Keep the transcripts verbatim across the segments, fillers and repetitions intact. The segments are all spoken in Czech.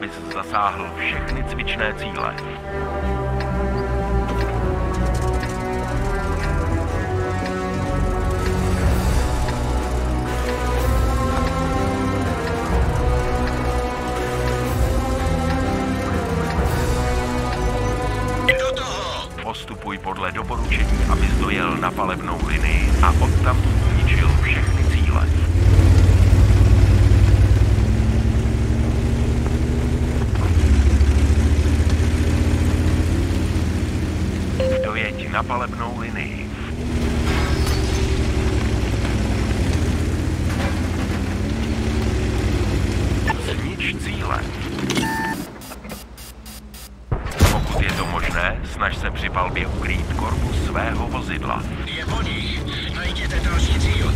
abys zasáhl všechny cvičné cíle. Postupuj podle doporučení, abys dojel na palebnou linii a odtamtud zničil všechny cíle. Dojeď na palebnou linii. Znič cíle. Pokud je to možné, snaž se při palbě ukrýt korpus svého vozidla. Je po nich. Najděte další cíl.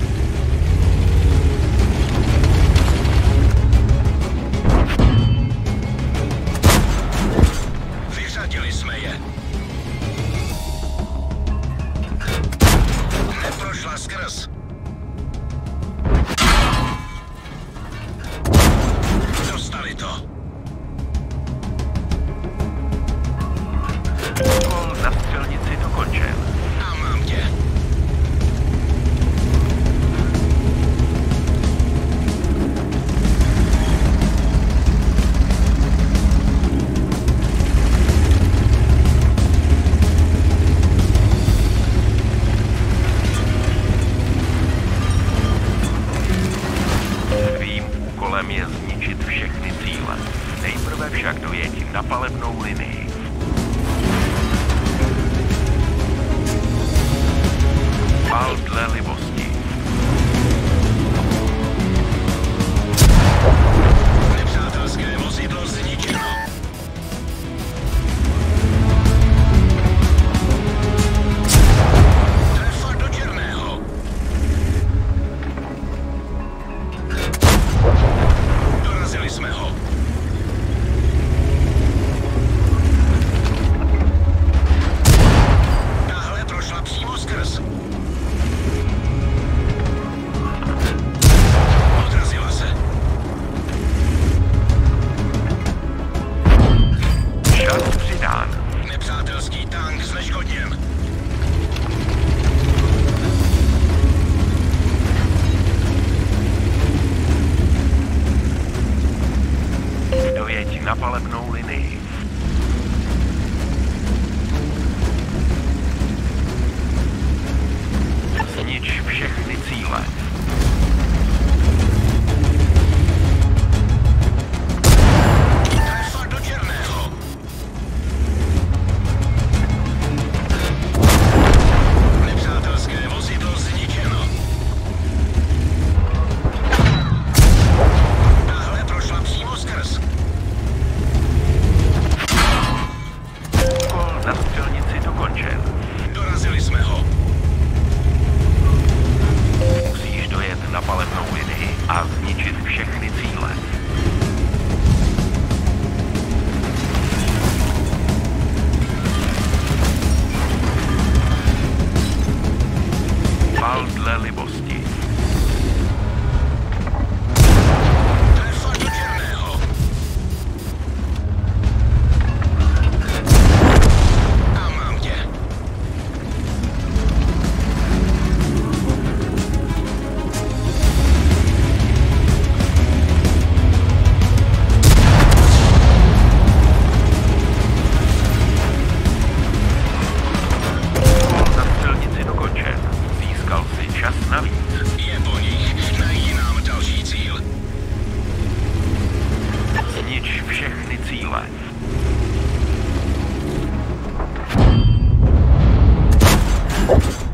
Vyřadili jsme je. Neprošla skrz. Dostali to. Úkol na střelnici dokončen. A mám tě. Tvým úkolem je zničit všechny cíle. Nejprve však dojeď na palebnou linii. Pal dle libosti. Nepřátelské vozidlo zničeno. Trefa do černého. Dorazili jsme ho. Tahle prošla přímo skrz. Odrazila se. Čas přidán. Nepřátelský tank zneškodněn. Dojeď na palebnou linii. Znič všechny cíle. Trefa do černého. Nepřátelské vozidlo zničeno. Tahle prošla přímo skrz. Úkol na střelnici dokončen. Dorazili jsme ho. Musíš dojet na palebnou linii a zničit všechny cíle. Pal dle libosti. Trefa do černého. A mám tě. Úkol na střelnici dokončen. Získal si čas navíc. Je po nich. Najdi nám další cíl. Znič všechny cíle. Dorazili